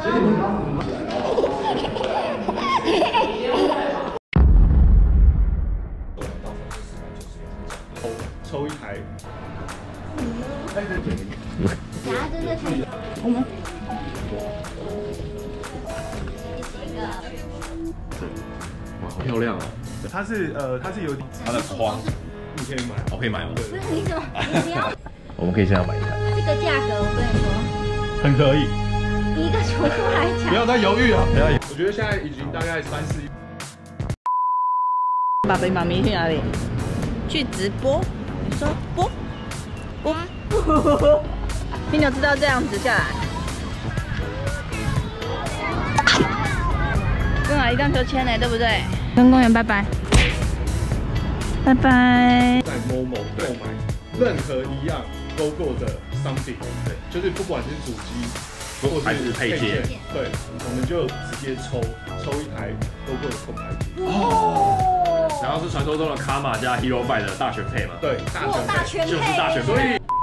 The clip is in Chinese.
抽一台。 然后就是可以，我们哇，好漂亮哦！ 它是有它的框， 你可以买， 我可以买吗？ 不是你怎么你要我们可以现在买一下。 这个价格，我跟你说， 很可以。 以一个厨夫来讲， 不要再犹豫了，不要。我觉得现在已经大概3、4亿。 爸比妈咪去哪里？去直播。你说播播。你有知道这样子下来？跟阿姨荡秋千呢，对不对？跟公园拜拜。拜拜。 在 Momo 购买任何一样 logo 的商品，对，就是不管是主机或是配件，对，我们就直接抽一台 logo 的空拍机。 哦。然后是传说中的卡玛加 Hero Buy 的大全配嘛？ 对，大全配， 大全配， 就是大全配。所以。